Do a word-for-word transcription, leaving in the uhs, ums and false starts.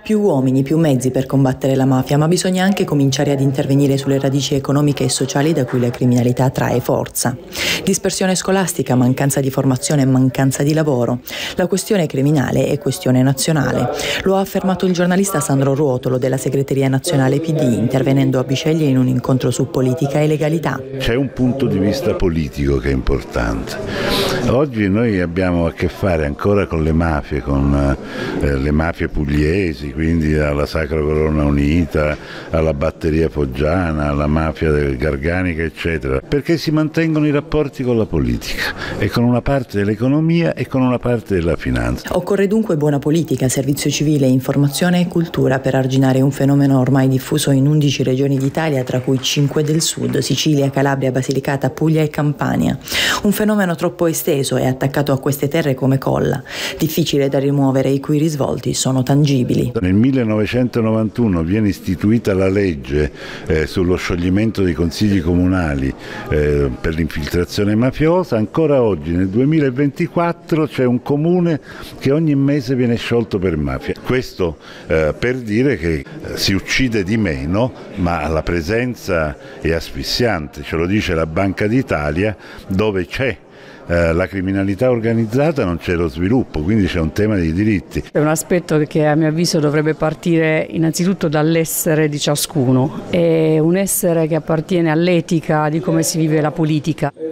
Più uomini, più mezzi per combattere la mafia, ma bisogna anche cominciare ad intervenire sulle radici economiche e sociali da cui la criminalità trae forza. Dispersione scolastica, mancanza di formazione e mancanza di lavoro. La questione criminale è questione nazionale. Lo ha affermato il giornalista Sandro Ruotolo della segreteria nazionale P D, intervenendo a Bisceglie in un incontro su politica e legalità. C'è un punto di vista politico che è importante. Oggi noi abbiamo a che fare ancora con le mafie, con eh, le mafie pugliesi, quindi alla Sacra Corona Unita, alla Batteria Foggiana, alla mafia del Garganica, eccetera, perché si mantengono i rapporti con la politica e con una parte dell'economia e con una parte della finanza. Occorre dunque buona politica, servizio civile, informazione e cultura per arginare un fenomeno ormai diffuso in undici regioni d'Italia, tra cui cinque del sud, Sicilia, Calabria, Basilicata, Puglia e Campania. Un fenomeno troppo esteso e attaccato a queste terre come colla, difficile da rimuovere, i cui risvolti sono tangibili. Nel millenovecentonovantuno viene istituita la legge eh, sullo scioglimento dei consigli comunali eh, per l'infiltrazione mafiosa. Ancora oggi, nel duemilaventiquattro, c'è un comune che ogni mese viene sciolto per mafia. Questo eh, per dire che eh, si uccide di meno, ma la presenza è asfissiante, ce lo dice la Banca d'Italia, dove c'è la criminalità organizzata non c'è lo sviluppo, quindi c'è un tema di diritti. È un aspetto che a mio avviso dovrebbe partire innanzitutto dall'essere di ciascuno, è un essere che appartiene all'etica di come si vive la politica.